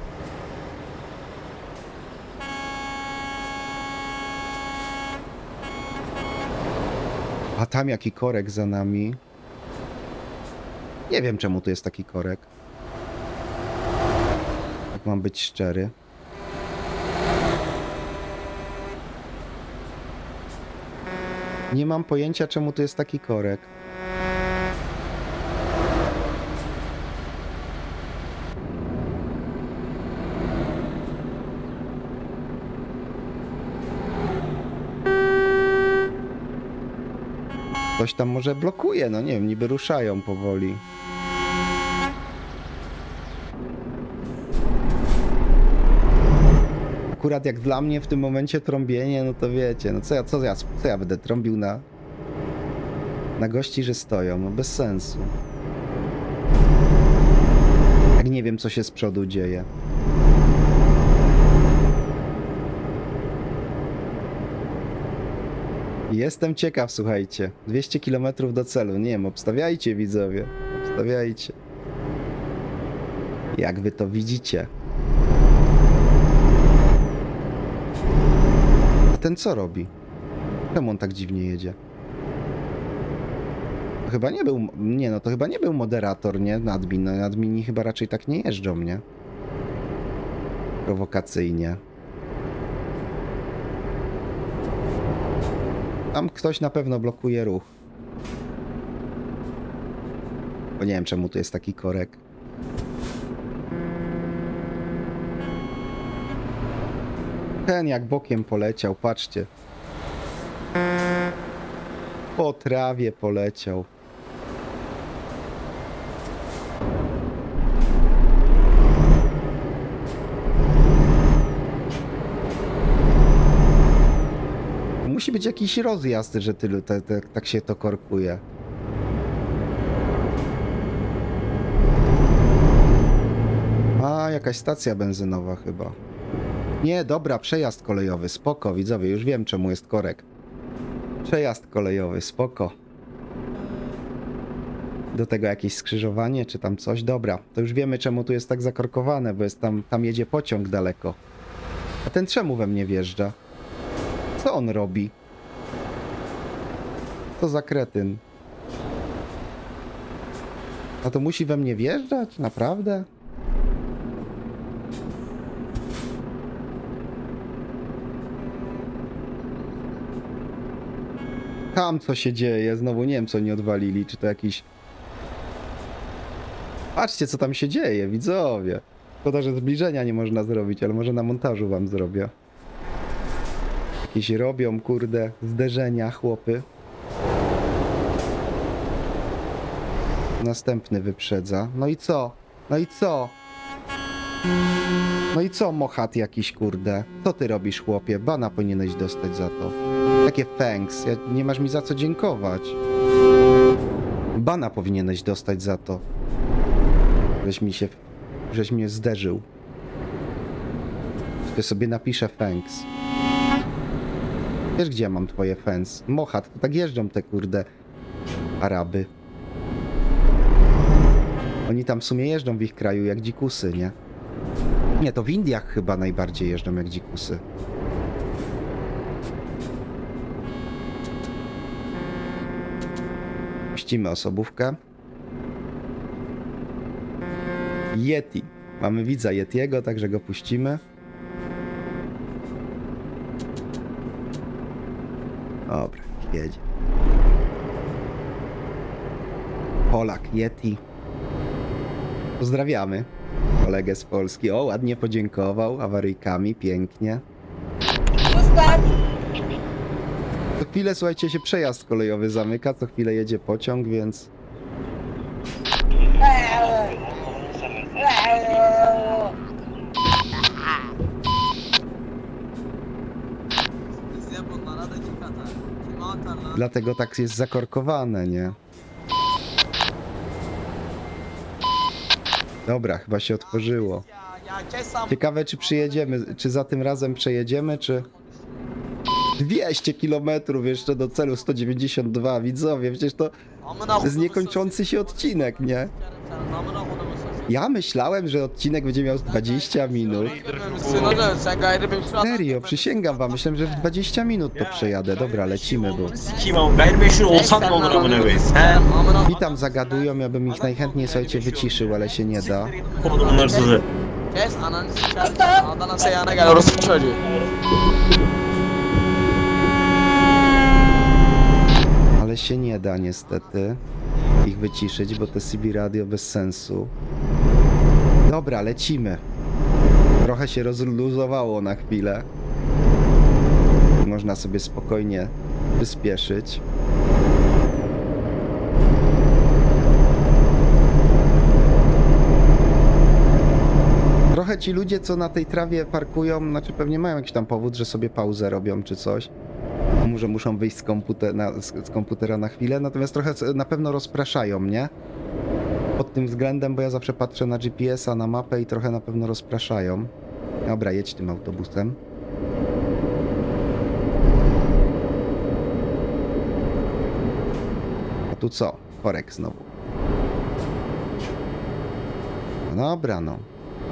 A tam jaki korek za nami. Nie wiem, czemu tu jest taki korek. Jak mam być szczery. Nie mam pojęcia, czemu tu jest taki korek. Ktoś tam może blokuje, no nie wiem, niby ruszają powoli. Akurat jak dla mnie w tym momencie trąbienie, no to wiecie, no co ja, co ja, co ja będę trąbił na, na gości, że stoją, no bez sensu. Jak nie wiem, co się z przodu dzieje. Jestem ciekaw, słuchajcie. dwieście kilometrów do celu. Nie wiem, obstawiajcie, widzowie. Obstawiajcie. Jak wy to widzicie? A ten co robi? Czemu on tak dziwnie jedzie? To chyba nie był... Nie, no to chyba nie był moderator, nie? Admin. No, admini chyba raczej tak nie jeżdżą, nie? Prowokacyjnie. Tam ktoś na pewno blokuje ruch. Bo nie wiem, czemu tu jest taki korek. Ten jak bokiem poleciał, patrzcie. Po trawie poleciał. Musi być jakiś rozjazd, że tylu te, te, tak się to korkuje. A, jakaś stacja benzynowa chyba. Nie, dobra, przejazd kolejowy, spoko, widzowie, już wiem, czemu jest korek. Przejazd kolejowy, spoko. Do tego jakieś skrzyżowanie, czy tam coś, dobra. To już wiemy, czemu tu jest tak zakorkowane, bo jest tam, tam jedzie pociąg daleko. A ten czemu we mnie wjeżdża? Co on robi? Co za kretyn? A to musi we mnie wjeżdżać? Naprawdę? Tam co się dzieje? Znowu nie wiem, co nie odwalili. Czy to jakiś... Patrzcie, co tam się dzieje, widzowie. Szkoda, że zbliżenia nie można zrobić, ale może na montażu wam zrobię. Jakieś robią, kurde, zderzenia, chłopy. Następny wyprzedza. No i co? No i co? No i co, mochat jakiś, kurde? Co ty robisz, chłopie? Bana powinieneś dostać za to. Takie thanks. Ja, nie masz mi za co dziękować. Bana powinieneś dostać za to. Żeś mi się... Żeś mnie zderzył. Ja sobie napiszę thanks. Wiesz, gdzie ja mam twoje fans? Mochat, to tak jeżdżą te, kurde, Araby. Oni tam w sumie jeżdżą w ich kraju jak dzikusy, nie? Nie, to w Indiach chyba najbardziej jeżdżą jak dzikusy. Puścimy osobówkę. Yeti. Mamy widza Yetiego, także go puścimy. Dobra, jedzie. Polak, Yeti. Pozdrawiamy kolegę z Polski. O, ładnie podziękował awaryjkami, pięknie. Co chwilę, słuchajcie, się przejazd kolejowy zamyka, co chwilę jedzie pociąg, więc... Dlatego tak jest zakorkowane, nie? Dobra, chyba się otworzyło. Ciekawe, czy przyjedziemy, czy za tym razem przejedziemy, czy... dwieście kilometrów jeszcze do celu, sto dziewięćdziesiąt dwa, widzowie, przecież to jest niekończący się odcinek, nie? Ja myślałem, że odcinek będzie miał dwadzieścia minut. Serio, przysięgam wam, myślałem, że w dwadzieścia minut to przejadę. Dobra, lecimy, bo... Witam, zagadują, ja bym ich najchętniej, słuchajcie, wyciszył, ale się nie da. Kes ananı sikersin. Adana seyana gel orası çocuğu. Ale się nie da niestety ich wyciszyć, bo to C B radio bez sensu. Dobra, lecimy. Trochę się rozluzowało na chwilę. Można sobie spokojnie przyspieszyć. Trochę ci ludzie, co na tej trawie parkują, znaczy pewnie mają jakiś tam powód, że sobie pauzę robią czy coś. Może muszą wyjść z, komputer na, z, z komputera na chwilę, natomiast trochę na pewno rozpraszają mnie. Pod tym względem, bo ja zawsze patrzę na G P S a, na mapę i trochę na pewno rozpraszają. Dobra, jedź tym autobusem. A tu co? Korek znowu. No dobra, no.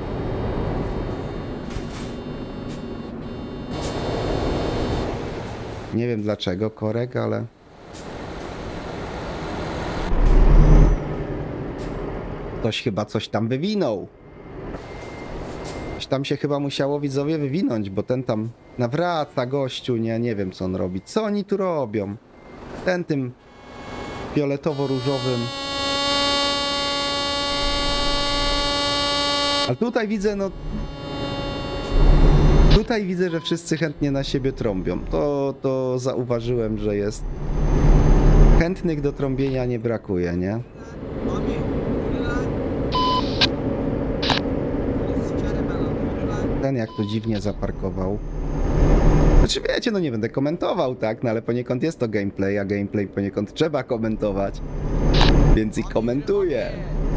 Nie wiem dlaczego korek, ale... Ktoś chyba coś tam wywinął. Coś tam się chyba musiało, widzowie, wywinąć, bo ten tam nawraca gościu, nie, nie wiem co on robi. Co oni tu robią? Ten tym fioletowo-różowym. Ale tutaj widzę, no... Tutaj widzę, że wszyscy chętnie na siebie trąbią. To, to zauważyłem, że jest... Chętnych do trąbienia nie brakuje, nie? Ten jak to dziwnie zaparkował. Znaczy wiecie, no nie będę komentował, tak? No ale poniekąd jest to gameplay, a gameplay poniekąd trzeba komentować. Więc i komentuję.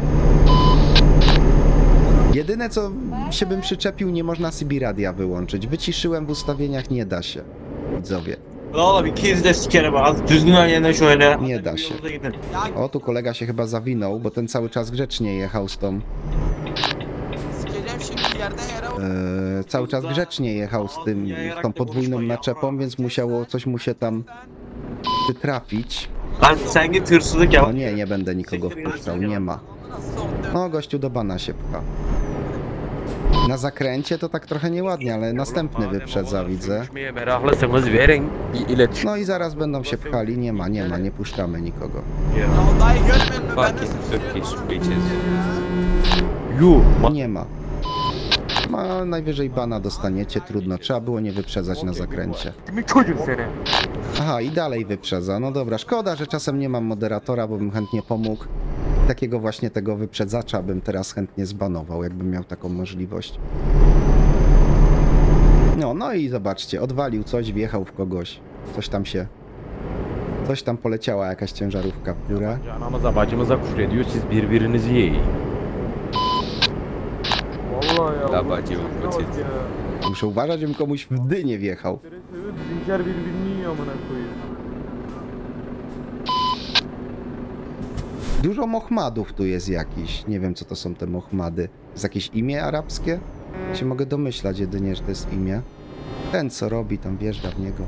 Jedyne co się bym przyczepił, nie można C B radia wyłączyć. Wyciszyłem w ustawieniach, nie da się. Widzowie. Nie da się. O, tu kolega się chyba zawinął, bo ten cały czas grzecznie jechał z tą... Eee, cały czas grzecznie jechał z tym, z tą podwójną naczepą, więc musiało, coś mu się tam przytrafić. No nie, nie będę nikogo wpuszczał, nie ma. No, gościu do bana się pcha. Na zakręcie to tak trochę nieładnie, ale następny wyprzedza, widzę. No i zaraz będą się pchali, nie ma, nie ma, nie puszczamy nikogo. Nie ma. Ma najwyżej bana dostaniecie, trudno, trzeba było nie wyprzedzać na zakręcie. Aha, i dalej wyprzedza, no dobra, szkoda, że czasem nie mam moderatora, bo bym chętnie pomógł. Takiego właśnie tego wyprzedzacza bym teraz chętnie zbanował, jakbym miał taką możliwość. No, no i zobaczcie, odwalił coś, wjechał w kogoś. Coś tam się... Coś tam poleciała jakaś ciężarówka w górę. Muszę uważać, żebym komuś w dynie wjechał. Dużo Mohmadów tu jest jakiś. Nie wiem, co to są te Mohmady. Jest jakieś imię arabskie? Ja się mogę domyślać jedynie, że to jest imię. Ten, co robi, tam wjeżdża w niego.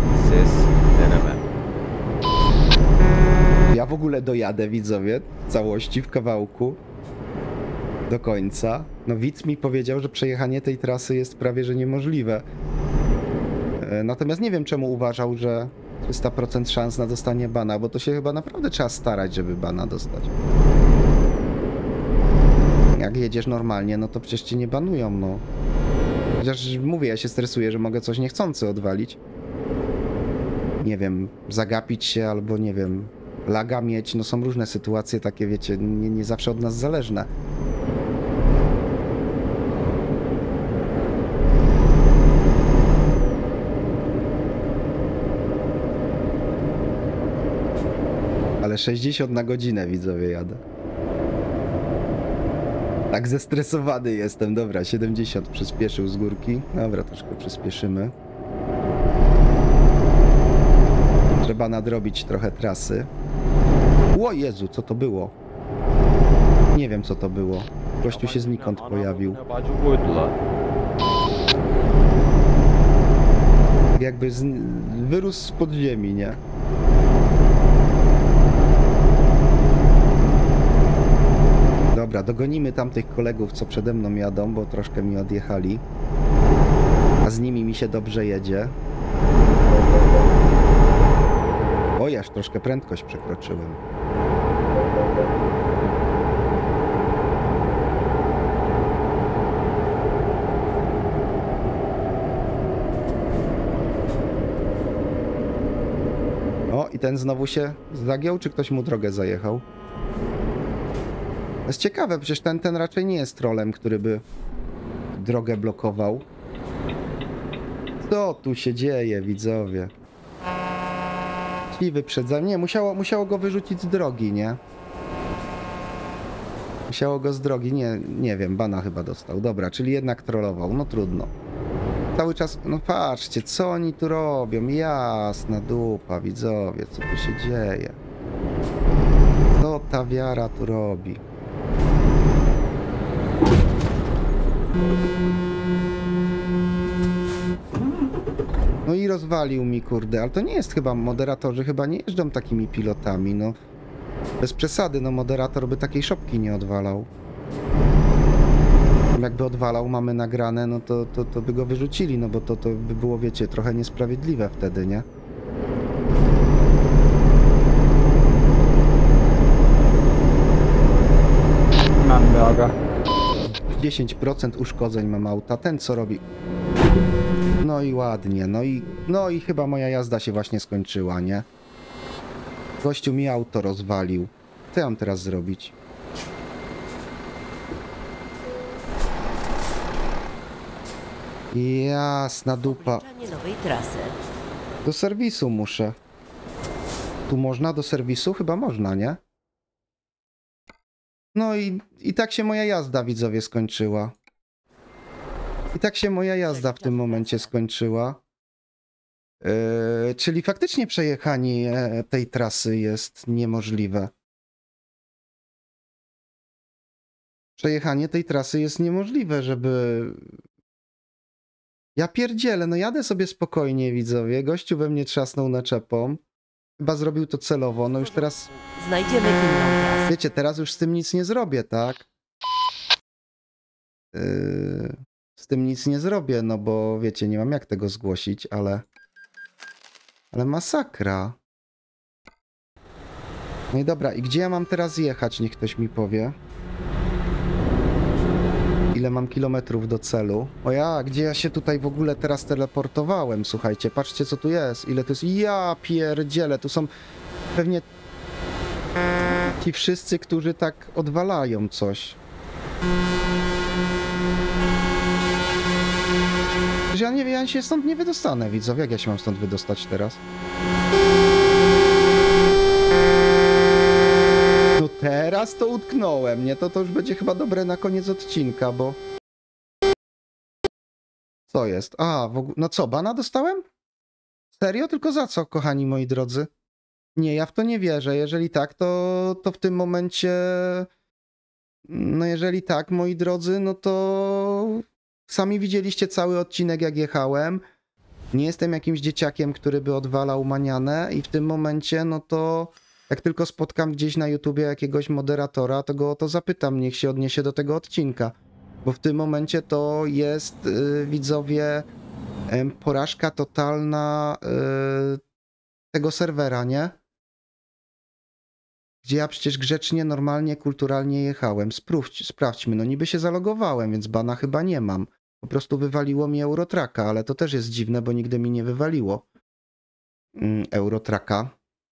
Ja w ogóle dojadę, widzowie, całości w kawałku. Do końca. No widz mi powiedział, że przejechanie tej trasy jest prawie że niemożliwe. Natomiast nie wiem, czemu uważał, że trzysta procent szans na dostanie bana, bo to się chyba naprawdę trzeba starać, żeby bana dostać. Jak jedziesz normalnie, no to przecież cię nie banują, no. Chociaż mówię, ja się stresuję, że mogę coś niechcący odwalić. Nie wiem, zagapić się albo nie wiem, laga mieć, no są różne sytuacje takie, wiecie, nie, nie zawsze od nas zależne. Ale sześćdziesiąt na godzinę, widzowie, jadę. Tak zestresowany jestem. Dobra, siedemdziesiąt przyspieszył z górki. Dobra, troszkę przyspieszymy. Trzeba nadrobić trochę trasy. O Jezu, co to było? Nie wiem, co to było. Gościu się znikąd pojawił. Tak jakby z... wyrósł z podziemi, nie? Dobra, dogonimy tamtych kolegów, co przede mną jadą, bo troszkę mi odjechali. A z nimi mi się dobrze jedzie. Oj, aż troszkę prędkość przekroczyłem. O, i ten znowu się zagiął, czy ktoś mu drogę zajechał? To jest ciekawe, przecież ten, ten raczej nie jest trolem, który by drogę blokował. Co tu się dzieje, widzowie? Ci wyprzedza... Nie, musiało, musiało go wyrzucić z drogi, nie? Musiało go z drogi, nie, nie wiem, bana chyba dostał. Dobra, czyli jednak trollował, no trudno. Cały czas, no patrzcie, co oni tu robią? Jasna dupa, widzowie, co tu się dzieje? Co ta wiara tu robi? No i rozwalił mi, kurde, ale to nie jest chyba, moderatorzy chyba nie jeżdżą takimi pilotami, no. Bez przesady, no moderator by takiej szopki nie odwalał. Jakby odwalał, mamy nagrane, no to, to, to by go wyrzucili, no bo to, to by było, wiecie, trochę niesprawiedliwe wtedy, nie? Mam drogę. dziesięć procent uszkodzeń mam auta. Ten co robi? No i ładnie, no i, no i chyba moja jazda się właśnie skończyła, nie? Gościu mi auto rozwalił. Co ja mam teraz zrobić? Jasna dupa. Umieszczanie nowej trasy. Do serwisu muszę. Tu można do serwisu? Chyba można, nie? No i, i tak się moja jazda, widzowie, skończyła. I tak się moja jazda w tym momencie skończyła. Yy, czyli faktycznie przejechanie tej trasy jest niemożliwe. Przejechanie tej trasy jest niemożliwe, żeby... Ja pierdzielę, no jadę sobie spokojnie, widzowie. Gościu we mnie trzasnął naczepą. Chyba zrobił to celowo, no już teraz... Znajdziemy inną trasę. Wiecie, teraz już z tym nic nie zrobię, tak? Yy, z tym nic nie zrobię, no bo wiecie, nie mam jak tego zgłosić, ale... Ale masakra. No i dobra, i gdzie ja mam teraz jechać? Niech ktoś mi powie. Ile mam kilometrów do celu? O ja, gdzie ja się tutaj w ogóle teraz teleportowałem? Słuchajcie, patrzcie co tu jest. Ile to jest? Ja pierdzielę, tu są pewnie ci wszyscy, którzy tak odwalają coś. Przecież ja nie wiem, ja się stąd nie wydostanę, widzowie. Jak ja się mam stąd wydostać teraz? No teraz to utknąłem, nie? To to już będzie chyba dobre na koniec odcinka, bo... Co jest? A, w ogóle... No co, bana dostałem? Serio? Tylko za co, kochani moi drodzy? Nie, ja w to nie wierzę. Jeżeli tak, to, to w tym momencie... No jeżeli tak, moi drodzy, no to... Sami widzieliście cały odcinek, jak jechałem. Nie jestem jakimś dzieciakiem, który by odwalał manianę i w tym momencie, no to... Jak tylko spotkam gdzieś na YouTubie jakiegoś moderatora, to go o to zapytam, niech się odniesie do tego odcinka. Bo w tym momencie to jest, yy, widzowie, yy, porażka totalna yy, tego serwera, nie? Gdzie ja przecież grzecznie, normalnie, kulturalnie jechałem. Sprawdź, sprawdźmy, no niby się zalogowałem, więc bana chyba nie mam. Po prostu wywaliło mi Eurotraka, ale to też jest dziwne, bo nigdy mi nie wywaliło yy, Eurotraka.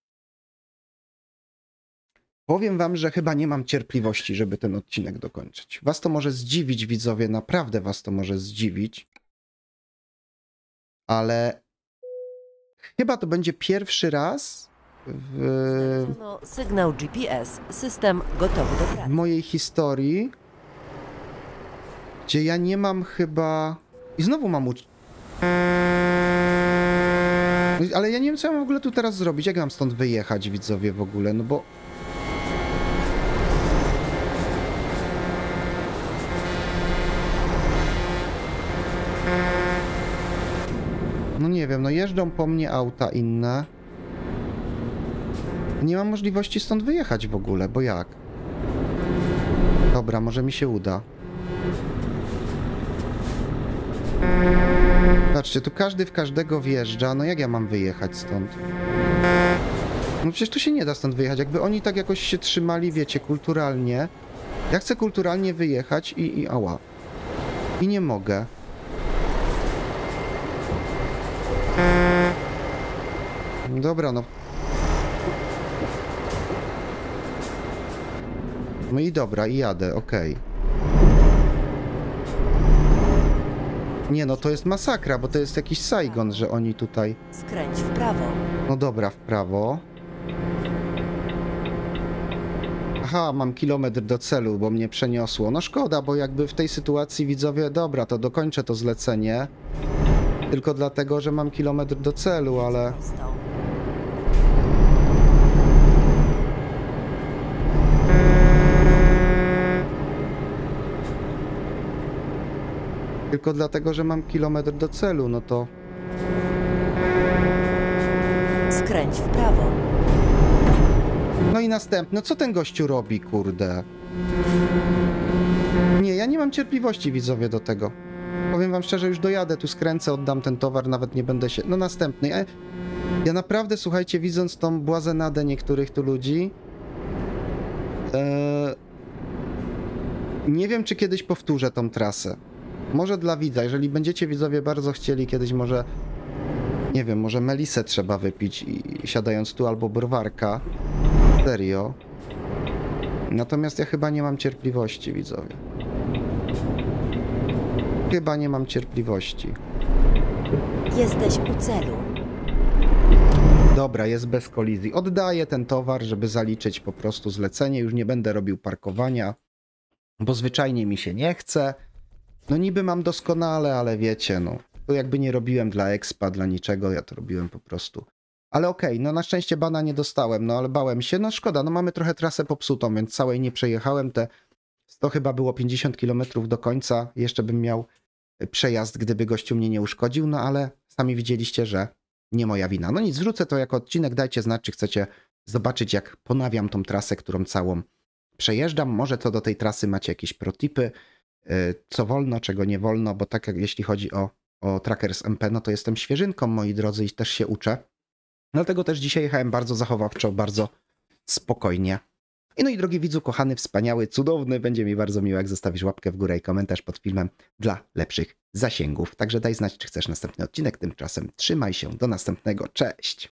Powiem wam, że chyba nie mam cierpliwości, żeby ten odcinek dokończyć. Was to może zdziwić, widzowie, naprawdę was to może zdziwić. Ale chyba to będzie pierwszy raz, w, No, sygnał G P S. System gotowy do w pracy. mojej historii, gdzie ja nie mam chyba... I znowu mam ucz... Ale ja nie wiem, co ja mam w ogóle tu teraz zrobić. Jak mam stąd wyjechać, widzowie, w ogóle? No bo... No nie wiem, no jeżdżą po mnie auta inne. Nie mam możliwości stąd wyjechać w ogóle, bo jak? Dobra, może mi się uda. Patrzcie, tu każdy w każdego wjeżdża. No jak ja mam wyjechać stąd? No przecież tu się nie da stąd wyjechać. Jakby oni tak jakoś się trzymali, wiecie, kulturalnie. Ja chcę kulturalnie wyjechać i... i ała. I nie mogę. Dobra, no. No i dobra, i jadę, okej. Nie no, to jest masakra, bo to jest jakiś Saigon, że oni tutaj... Skręć w prawo. No dobra, w prawo. Aha, mam kilometr do celu, bo mnie przeniosło. No szkoda, bo jakby w tej sytuacji widzowie, dobra, to dokończę to zlecenie. Tylko dlatego, że mam kilometr do celu, ale... Prosto. Tylko dlatego, że mam kilometr do celu, no to... Skręć w prawo. No i następne. Co ten gościu robi, kurde? Nie, ja nie mam cierpliwości, widzowie, do tego. Powiem wam szczerze, już dojadę, tu skręcę, oddam ten towar, nawet nie będę się... No następny. Ja, ja naprawdę, słuchajcie, widząc tą błazenadę niektórych tu ludzi... E, nie wiem, czy kiedyś powtórzę tą trasę. Może dla widza, jeżeli będziecie widzowie bardzo chcieli kiedyś może, nie wiem, może melisę trzeba wypić i siadając tu albo browarka. Serio. Natomiast ja chyba nie mam cierpliwości, widzowie. Chyba nie mam cierpliwości. Jesteś u celu. Dobra, jest bez kolizji. Oddaję ten towar, żeby zaliczyć po prostu zlecenie. Już nie będę robił parkowania, bo zwyczajnie mi się nie chce. No niby mam doskonale, ale wiecie, no. To jakby nie robiłem dla expa, dla niczego, ja to robiłem po prostu. Ale okej, okay, no na szczęście bana nie dostałem, no ale bałem się. No szkoda, no mamy trochę trasę popsutą, więc całej nie przejechałem. Te to chyba było pięćdziesiąt kilometrów do końca. Jeszcze bym miał przejazd, gdyby gościu mnie nie uszkodził, no ale sami widzieliście, że nie moja wina. No nic, wrzucę to jako odcinek, dajcie znać, czy chcecie zobaczyć, jak ponawiam tą trasę, którą całą przejeżdżam. Może co do tej trasy macie jakieś protipy, co wolno, czego nie wolno, bo tak jak jeśli chodzi o, o Trackers M P, no to jestem świeżynką, moi drodzy, i też się uczę. Dlatego też dzisiaj jechałem bardzo zachowawczo, bardzo spokojnie. I no i drogi widzu, kochany, wspaniały, cudowny, będzie mi bardzo miło, jak zostawisz łapkę w górę i komentarz pod filmem dla lepszych zasięgów. Także daj znać, czy chcesz następny odcinek. Tymczasem trzymaj się, do następnego, cześć!